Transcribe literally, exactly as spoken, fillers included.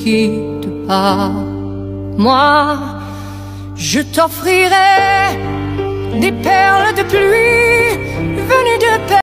quitte pas. Moi, je t'offrirai des perles de pluie